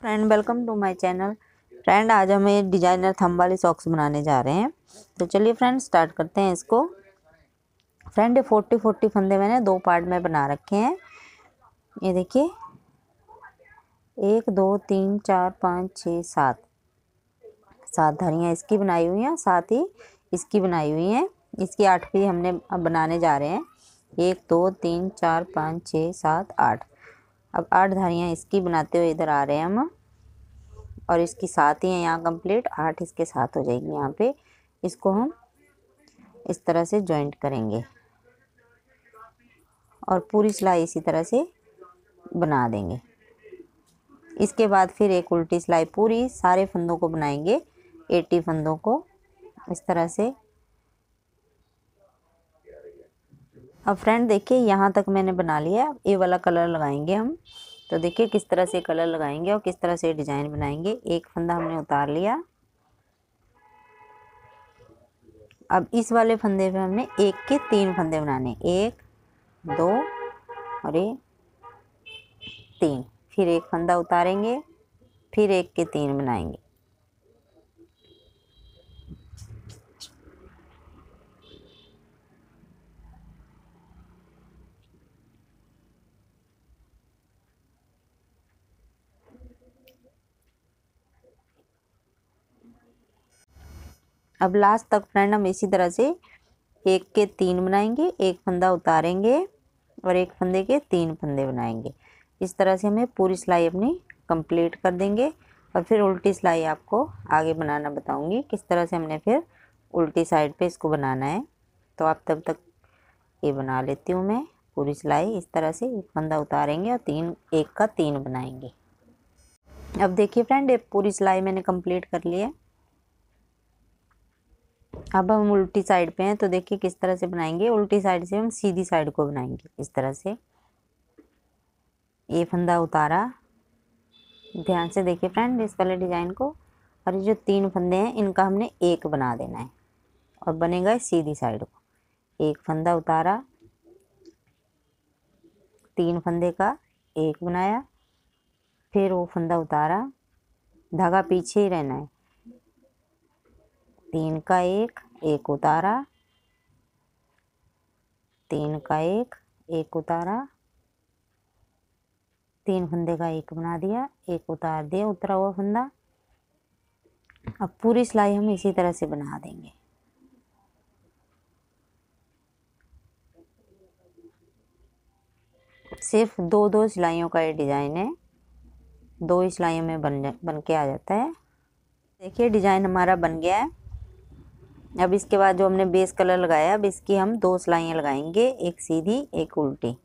Friend, welcome to my channel. Friend, आज हम एक डिजाइनर थंब वाली सॉक्स बनाने जा रहे हैं। तो चलिए फ्रेंड, स्टार्ट करते हैं इसको। फ्रेंड, 40 फंदे मैंने दो पार्ट में बना रखे हैं। ये देखिए, 1 2 3 4 5 6 7 धरियाँ इसकी बनाई हुई हैं, साथ ही इसकी बनाई हुई हैं। इसकी 8वीं हमने अब बनाने जा रहे हैं। 1 2 3 4 5 6 7 8। अब 8 धारियाँ इसकी बनाते हुए इधर आ रहे हैं हम, और इसकी 7 ही है यहाँ कंप्लीट। 8 इसके साथ हो जाएगी यहाँ पे। इसको हम इस तरह से जॉइंट करेंगे और पूरी सिलाई इसी तरह से बना देंगे। इसके बाद फिर एक उल्टी सिलाई पूरी सारे फंदों को बनाएंगे, 80 फंदों को इस तरह से। अब फ्रेंड देखिए, यहाँ तक मैंने बना लिया। ये वाला कलर लगाएंगे हम। तो देखिए किस तरह से कलर लगाएंगे और किस तरह से डिजाइन बनाएंगे। एक फंदा हमने उतार लिया। अब इस वाले फंदे पे हमने 1 के 3 फंदे बनाने, 1 2 और 3। फिर एक फंदा उतारेंगे, फिर 1 के 3 बनाएंगे। अब लास्ट तक फ्रेंड हम इसी तरह से 1 के 3 बनाएंगे, एक फंदा उतारेंगे और एक फंदे के 3 फंदे बनाएंगे। इस तरह से हमें पूरी सिलाई अपनी कंप्लीट कर देंगे। और फिर उल्टी सिलाई आपको आगे बनाना बताऊंगी, किस तरह से हमने फिर उल्टी साइड पे इसको बनाना है। तो आप तब तक ये बना लेती हूँ मैं पूरी सिलाई। इस तरह से एक फंदा उतारेंगे और 1 का 3 बनाएंगे। अब देखिए फ्रेंड, ये पूरी सिलाई मैंने कंप्लीट कर ली है। अब हम उल्टी साइड पे हैं, तो देखिए किस तरह से बनाएंगे। उल्टी साइड से हम सीधी साइड को बनाएंगे इस तरह से। ये फंदा उतारा, ध्यान से देखिए फ्रेंड इस वाले डिजाइन को। और ये जो 3 फंदे हैं इनका हमने 1 बना देना है और बनेगा सीधी साइड को। एक फंदा उतारा, 3 फंदे का 1 बनाया, फिर वो फंदा उतारा, धागा पीछे ही रहना है। 3 का 1 उतारा, 3 का 1 उतारा, 3 फंदे का 1 बना दिया, 1 उतार दिया उतरा हुआ फंदा। अब पूरी सिलाई हम इसी तरह से बना देंगे। सिर्फ 2 सिलाइयों का ये डिजाइन है, 2 ही सिलाइयों में बन के आ जाता है। देखिए डिजाइन हमारा बन गया है। अब इसके बाद जो हमने बेस कलर लगाया, अब इसकी हम 2 सिलाइयाँ लगाएंगे, एक सीधी एक उल्टी।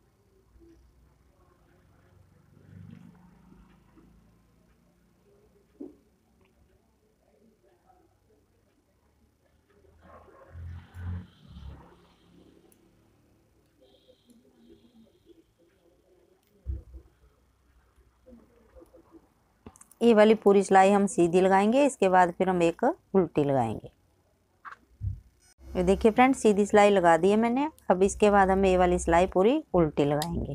ये वाली पूरी सिलाई हम सीधी लगाएंगे, इसके बाद फिर हम एक उल्टी लगाएंगे। ये देखिए फ्रेंड, सीधी सिलाई लगा दी है मैंने। अब इसके बाद हम ये वाली सिलाई पूरी उल्टी लगाएंगे।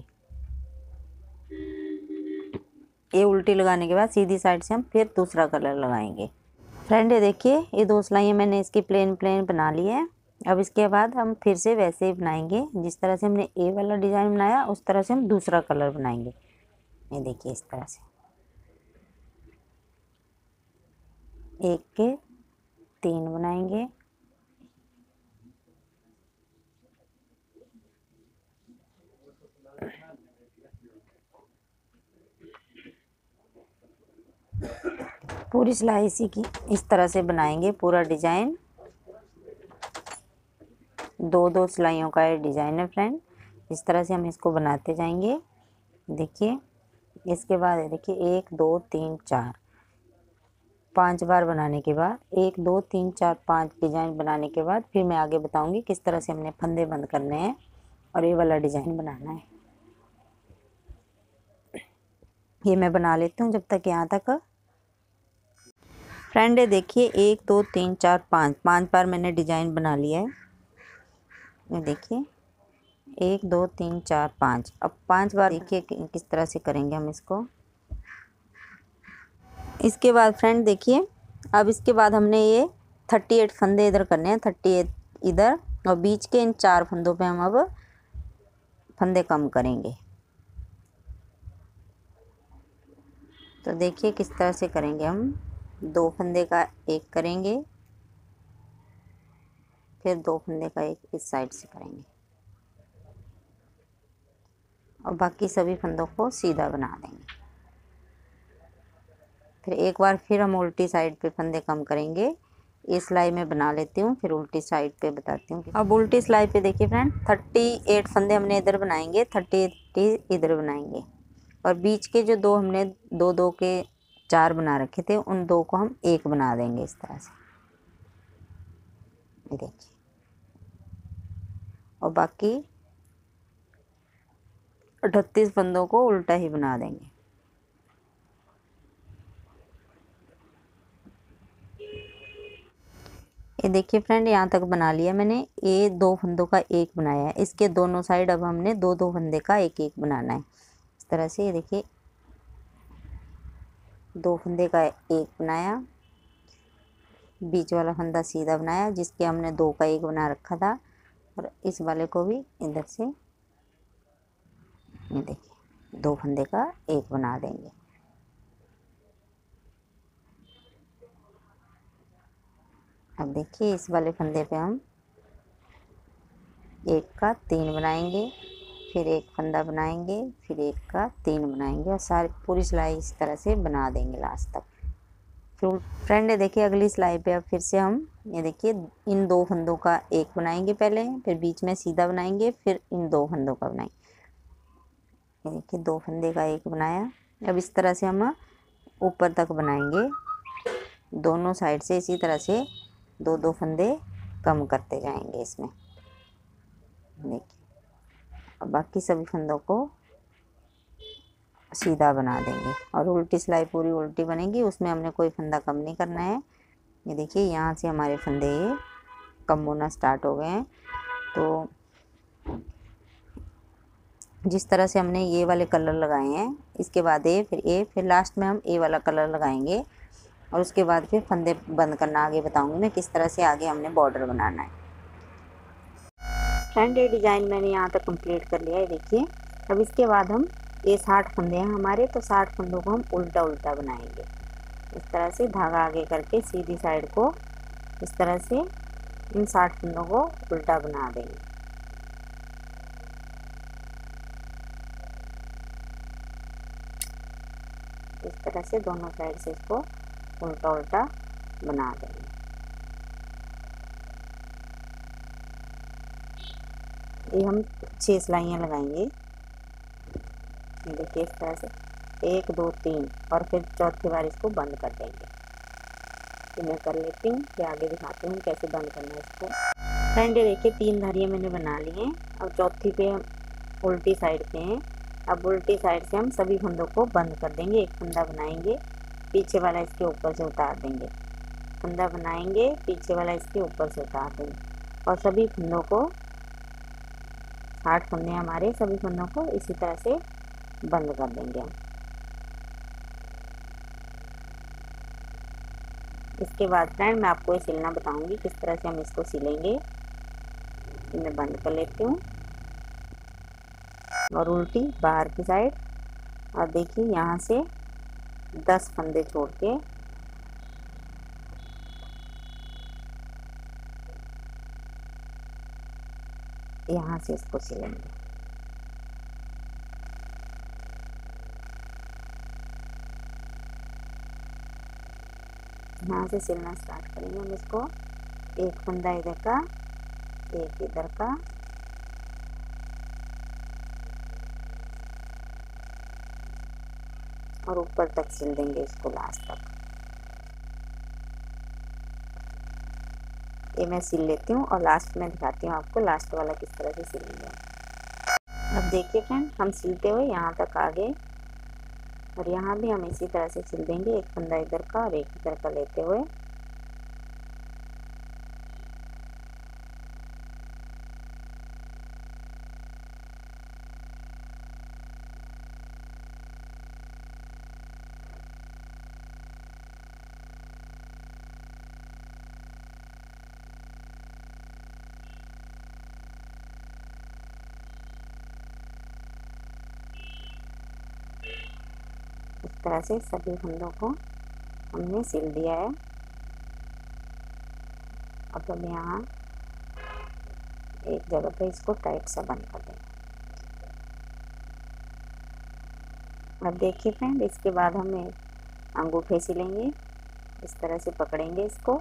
ये उल्टी लगाने के बाद सीधी साइड से हम फिर दूसरा कलर लगाएंगे। फ्रेंड ये देखिए, ये 2 सिलाइयाँ मैंने इसकी प्लेन बना ली है। अब इसके बाद हम फिर से वैसे ही बनाएंगे, जिस तरह से हमने ये वाला डिज़ाइन बनाया उस तरह से हम दूसरा कलर बनाएंगे। ये देखिए इस तरह से 1 के 3 बनाएंगे। पूरी सिलाई इसी की इस तरह से बनाएंगे। पूरा डिजाइन 2 सिलाइयों का ये डिजाइन है फ्रेंड। इस तरह से हम इसको बनाते जाएंगे। देखिए इसके बाद देखिए 1 2 3 4 5 बार बनाने के बाद 1 2 3 4 5 डिजाइन बनाने के बाद फिर मैं आगे बताऊंगी किस तरह से हमने फंदे बंद करने हैं और ये वाला डिजाइन बनाना है। ये मैं बना लेती हूँ जब तक। यहाँ तक फ्रेंड ये देखिए 1 2 3 4 5 बार मैंने डिजाइन बना लिया है। ये देखिए 1 2 3 4 5। अब 5 बार देखिए किस तरह से करेंगे हम इसको। इसके बाद फ्रेंड देखिए, अब इसके बाद हमने ये 38 फंदे इधर करने हैं, 38 इधर, और बीच के इन 4 फंदों पे हम अब फंदे कम करेंगे। तो देखिए किस तरह से करेंगे हम। 2 फंदे का एक करेंगे, फिर 2 फंदे का एक इस साइड से करेंगे, और बाकी सभी फंदों को सीधा बना देंगे। फिर एक बार फिर हम उल्टी साइड पे फंदे कम करेंगे। इस सिलाई में बना लेती हूँ, फिर उल्टी साइड पे बताती हूँ। अब उल्टी सिलाई पे देखिए फ्रेंड, 38 फंदे हमने इधर बनाएंगे, 38 इधर बनाएंगे, और बीच के जो 2 हमने 2-2 के 4 बना रखे थे, उन 2 को हम 1 बना देंगे इस तरह से, देखिए। और बाकी 38 फंदों को उल्टा ही बना देंगे। ये देखिए फ्रेंड, यहाँ तक बना लिया मैंने। ये 2 फंदों का 1 बनाया है, इसके दोनों साइड अब हमने 2-2 फंदे का 1-1 बनाना है इस तरह से। ये देखिए 2 फंदे का 1 बनाया, बीच वाला फंदा सीधा बनाया, जिसके हमने 2 का 1 बना रखा था, और इस वाले को भी इधर से ये देखिए 2 फंदे का 1 बना देंगे। अब देखिए इस वाले फंदे पे हम 1 का 3 बनाएंगे, फिर 1 फंदा बनाएंगे, फिर 1 का 3 बनाएंगे, और सारी पूरी सिलाई इस तरह से बना देंगे लास्ट तक। फिर फ्रेंड ये देखिए अगली सिलाई पे अब फिर से हम ये देखिए इन 2 फंदों का 1 बनाएंगे पहले, फिर बीच में सीधा बनाएंगे, फिर इन 2 फंदों का बनाएंगे। ये देखिए 2 फंदे का 1 बनाया। अब इस तरह से हम ऊपर तक बनाएंगे, दोनों साइड से इसी तरह से 2-2 फंदे कम करते जाएंगे इसमें, देखिए। अब बाकी सभी फंदों को सीधा बना देंगे, और उल्टी सिलाई पूरी उल्टी बनेगी, उसमें हमने कोई फंदा कम नहीं करना है। ये देखिए यहाँ से हमारे फंदे ये कम होना स्टार्ट हो गए हैं। तो जिस तरह से हमने ये वाले कलर लगाए हैं, इसके बाद फिर लास्ट में हम ए वाला कलर लगाएंगे, और उसके बाद फिर फंदे बंद करना आगे बताऊंगी मैं किस तरह से आगे हमने बॉर्डर बनाना है। फ्रेंड ये डिज़ाइन मैंने यहाँ तक कंप्लीट कर लिया है, देखिए। अब इसके बाद हम ये 60 फंदे हैं हमारे, तो 60 फंदों को हम उल्टा उल्टा बनाएंगे इस तरह से, धागा आगे करके सीधी साइड को इस तरह से इन 60 फंदों को उल्टा बना देंगे। इस तरह से दोनों साइड से इसको उल्टा उल्टा बना देंगे। ये हम 6 सिलाइयाँ लगाएंगे, ये देखिए इस तरह से 1 2 3, और फिर चौथी बार इसको बंद कर देंगे। तो मैं कर लेती हूँ, फिर आगे दिखाती हूँ कैसे बंद करना है इसको। फ्रेंड ये देखिए 3 धारियाँ मैंने बना ली हैं। अब चौथी पे हम उल्टी साइड पे हैं। अब उल्टी साइड से हम सभी फंदों को बंद कर देंगे, एक फंदा बनाएंगे, पीछे वाला इसके ऊपर से उतार देंगे, फंदा बनाएंगे, पीछे वाला इसके ऊपर से उतार देंगे, और सभी फंदों को 8 फंदे हमारे, सभी फंदों को इसी तरह से बंद कर देंगे हम। इसके बाद फ्रेंड मैं आपको ये सिलना बताऊंगी किस तरह से हम इसको सिलेंगे। मैं बंद कर लेती हूँ, और उल्टी बाहर की साइड, और देखिए यहाँ से 10 फंदे छोड़ के यहाँ से इसको सिलेंगे। यहाँ से सिलना स्टार्ट करेंगे हम इसको, एक फंदा इधर का, एक इधर का, और ऊपर तक सिल देंगे इसको लास्ट तक। ये मैं सिल लेती हूँ, और लास्ट में दिखाती हूँ आपको लास्ट वाला किस तरह से सिलेंगे। अब देखिए फ्रेंड हम सिलते हुए यहाँ तक आ गए, और यहाँ भी हम इसी तरह से सिल देंगे, एक फंदा इधर का और एक इधर का लेते हुए। तरह से सभी फंदों को हमने सिल दिया है। अब यहाँ एक जगह पे इसको टाइट सा बंद कर देंगे। अब देखिए फ्रेंड, इसके बाद हमें अंगूठे सिलेंगे। इस तरह से पकड़ेंगे इसको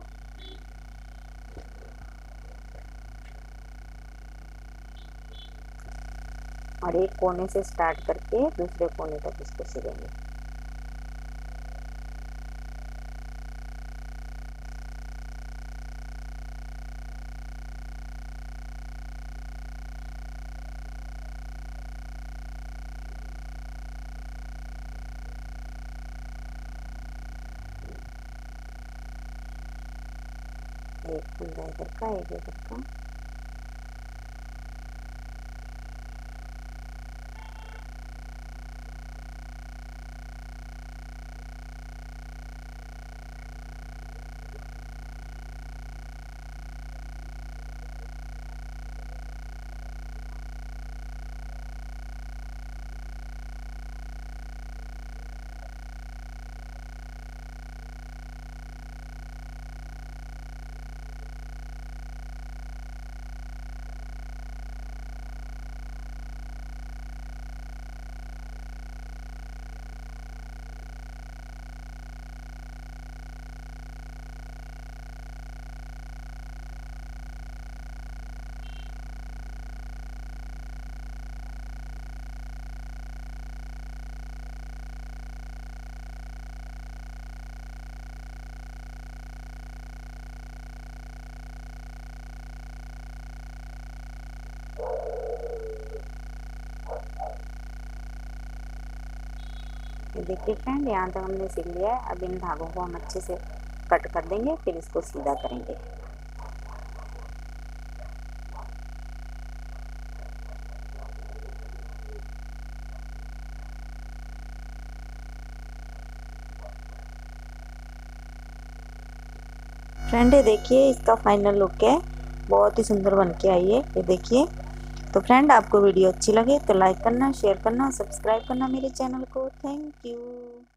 और एक कोने से स्टार्ट करके दूसरे कोने तक इसको सिलेंगे। एक फंदा इधर का, एक इधर का। ये देखिए फ्रेंड, यहाँ तक हमने सिल लिया है। अब इन धागों को हम अच्छे से कट कर देंगे, फिर इसको सीधा करेंगे। फ्रेंड ये देखिए, इसका फाइनल लुक है, बहुत ही सुंदर बन के आई है। ये देखिए। तो फ्रेंड, आपको वीडियो अच्छी लगे तो लाइक करना, शेयर करना, सब्सक्राइब करना मेरे चैनल को। Thank you.